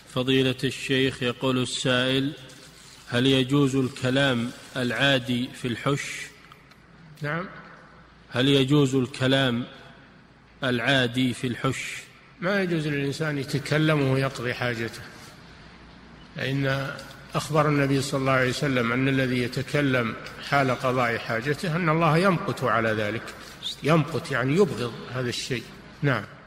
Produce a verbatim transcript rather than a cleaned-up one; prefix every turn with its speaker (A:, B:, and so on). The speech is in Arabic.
A: فضيلة الشيخ، يقول السائل: هل يجوز الكلام العادي في الحش؟
B: نعم.
A: هل يجوز الكلام العادي في الحش؟
B: ما يجوز للإنسان يتكلم وهو يقضي حاجته، لأن أخبر النبي صلى الله عليه وسلم أن الذي يتكلم حال قضاء حاجته أن الله يمقت على ذلك، يمقت يعني يبغض هذا الشيء. نعم.